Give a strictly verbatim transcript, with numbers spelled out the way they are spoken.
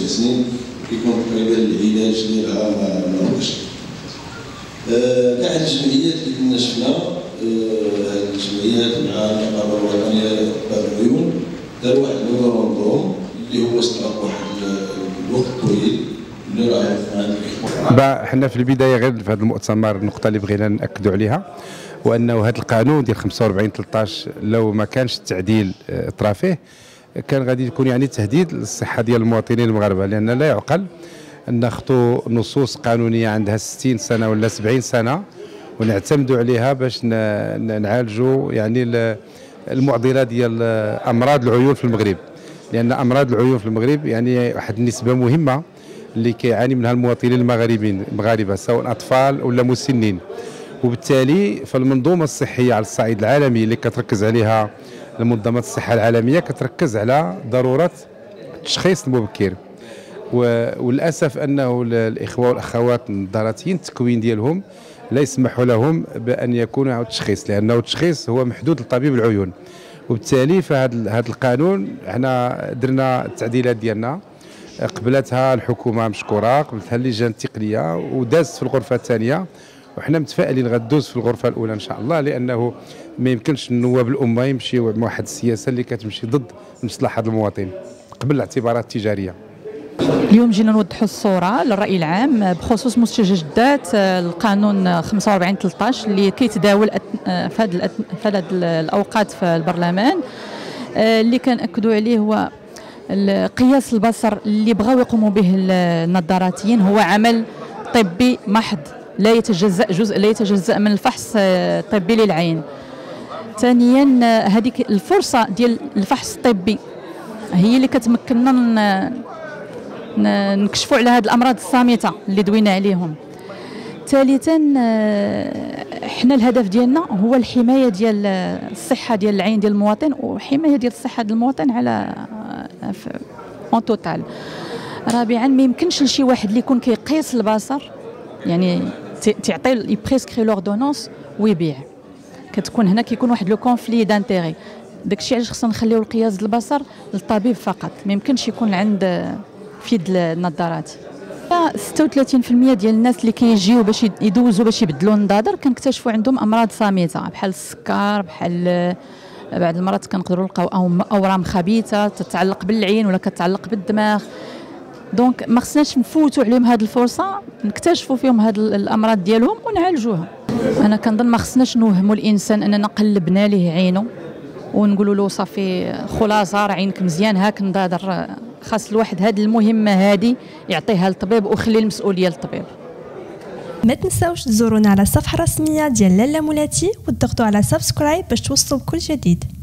سنين كيكون تقريبا العلاج ديالها ما هوش. كاع هاد الجمعيات اللي كنا شفنا، هاد الجمعيات مع النقابه الوطنيه لأطباء العيون داروا واحد الميموراندوم اللي هو استغرق واحد الوقت طويل اللي راه عند الاخوان. حنا في البدايه غير في هذا المؤتمر النقطه اللي بغينا ناكدوا عليها، وانه هذا القانون ديال خمسة وأربعين ثلاثطاش لو ما كانش التعديل طرا فيه كان غادي يكون يعني تهديد للصحه ديال المواطنين المغاربه، لان لا يعقل ان ناخذوا نصوص قانونيه عندها ستين سنه ولا سبعين سنه ونعتمدوا عليها باش نعالجوا يعني المعضله ديال امراض العيون في المغرب، لان امراض العيون في المغرب يعني واحد النسبه مهمه اللي كيعاني منها المواطنين المغاربين المغاربه سواء اطفال ولا مسنين. وبالتالي فالمنظومه الصحيه على الصعيد العالمي اللي كتركز عليها منظمه الصحه العالميه كتركز على ضروره التشخيص المبكر، وللاسف انه الاخوه والاخوات النظاراتيين التكوين ديالهم لا يسمح لهم بان يكونوا التشخيص، لانه التشخيص هو محدود لطبيب العيون. وبالتالي فهذا هذا القانون احنا درنا التعديلات ديالنا، قبلتها الحكومه مشكوره، قبلتها اللجان التقنيه ودازت في الغرفه الثانيه، وحنا متفائلين غدوز في الغرفه الاولى ان شاء الله، لانه ما يمكنش النواب الامه يمشيو مع واحد السياسه اللي كتمشي ضد مصلحه المواطن قبل الاعتبارات التجاريه. اليوم جينا نوضحوا الصوره للراي العام بخصوص مستجدات القانون خمسة وأربعين ثلاثطاش اللي كيتداول في هذه في هذه الاوقات في البرلمان. اللي كنأكدوا عليه هو قياس البصر اللي بغاو يقوموا به النظاراتيين هو عمل طبي محض، لا يتجزأ جزء لا يتجزأ من الفحص الطبي للعين. ثانيا هذيك الفرصه ديال الفحص الطبي هي اللي كتمكننا نكشفوا على هذه الامراض الصامته اللي دوينا عليهم. ثالثا حنا الهدف ديالنا هو الحمايه ديال الصحه ديال العين ديال المواطن وحمايه ديال الصحه ديال المواطن على اون توتال. رابعا ما يمكنش لشي واحد اللي يكون كيقيس البصر يعني تعطي يبريسكري لوردونونس ويبيع، كتكون هنا كيكون واحد لو كونفلي دانتيغي. داكشي علاش خصنا نخليو القياس البصر للطبيب فقط، ما يمكنش يكون عند في يد النظارات. ستة وثلاثين بالمئة ديال الناس اللي كيجيو باش يدوزوا باش يبدلوا النظاظر كنكتشفوا عندهم امراض صامته بحال السكر، بحال بعض المرات كنقدروا نلقاو اورام خبيثه تتعلق بالعين ولا كتعلق بالدماغ. دونك ما خصناش نفوتوا عليهم هذه الفرصه نكتشفوا فيهم هذه الامراض ديالهم ونعالجوها. انا كنظن ما خصناش نوهموا الانسان اننا قلبنا ليه عينه ونقولوا له صافي خلاصه راه عينك مزيان هاك نضاضر. خاص الواحد هذه المهمه هذه يعطيها للطبيب ويخلي المسؤوليه للطبيب. ما تنساوش تزورونا على الصفحه الرسميه ديال لالا مولاتي وتضغطوا على سبسكرايب باش توصلوا بكل جديد.